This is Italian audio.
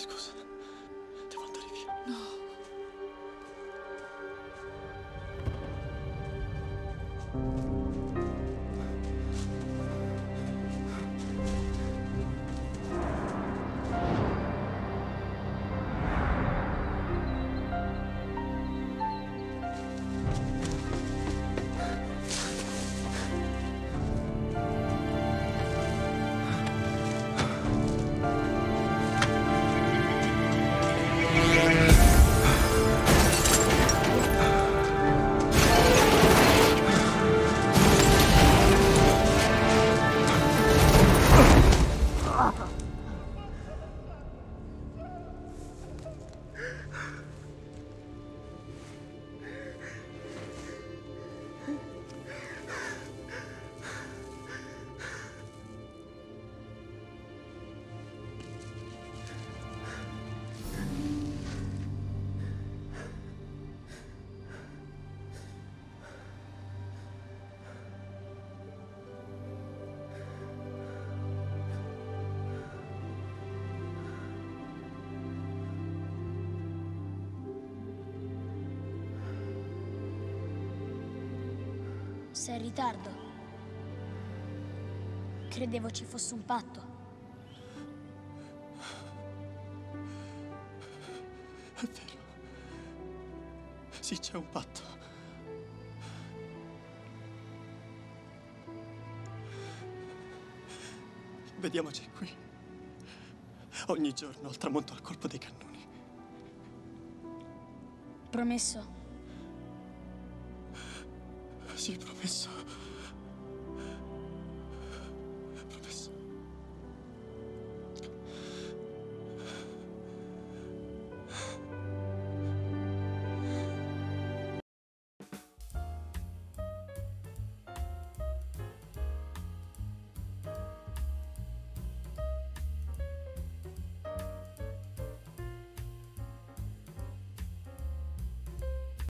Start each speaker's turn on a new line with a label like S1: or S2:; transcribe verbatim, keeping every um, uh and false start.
S1: Scusa, devo andare via.
S2: No.
S3: Sei in ritardo. Credevo ci fosse un patto.
S1: È vero. Sì, c'è un patto. Vediamoci qui. Ogni giorno al tramonto al colpo dei cannoni.
S3: Promesso?
S1: Sì, promesso.